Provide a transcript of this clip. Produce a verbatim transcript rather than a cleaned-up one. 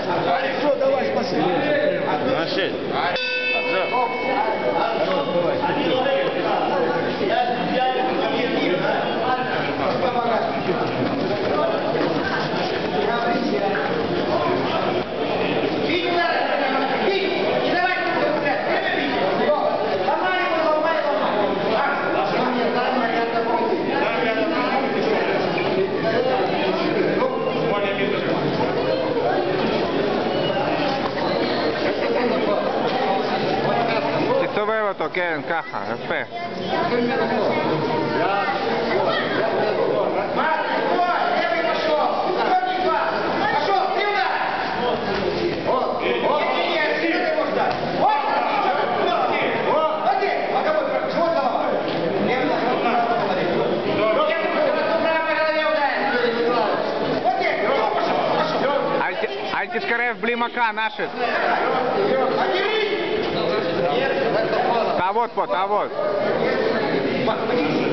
Все, давай, спасибо. На шесть. תסובב אותו, כן, ככה, יפה. אל תתקרב בלי מכה, נשת. תעבוד פה, תעבוד.